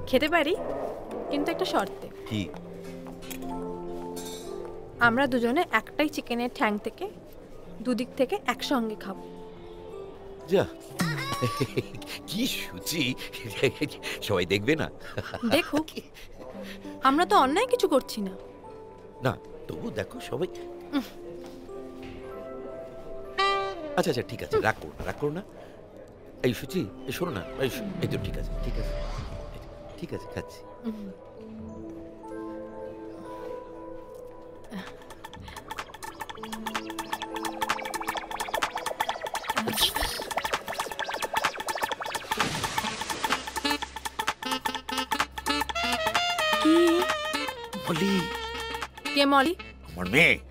খেতে পারি, কিন্তু একটা শর্তে। কি? আমরা দুজনে একটাই চিকেনের ঠ্যাং থেকে দুদিক থেকে একসঙ্গে খাবো। যা, কি সূচি! সবাই দেখবে না? দেখো, আমরা তো অন্যায় কিছু করছি না। না, তবু দেখো সবাই। আচ্ছা আচ্ছা, ঠিক আছে, রাগ করো না। এই সূচি, শোনো না, এই তো ঠিক আছে, ঠিক আছে, ঠিক আছে, খাচ্ছি। কি? মলি। কে মলি? আমার মেয়ে।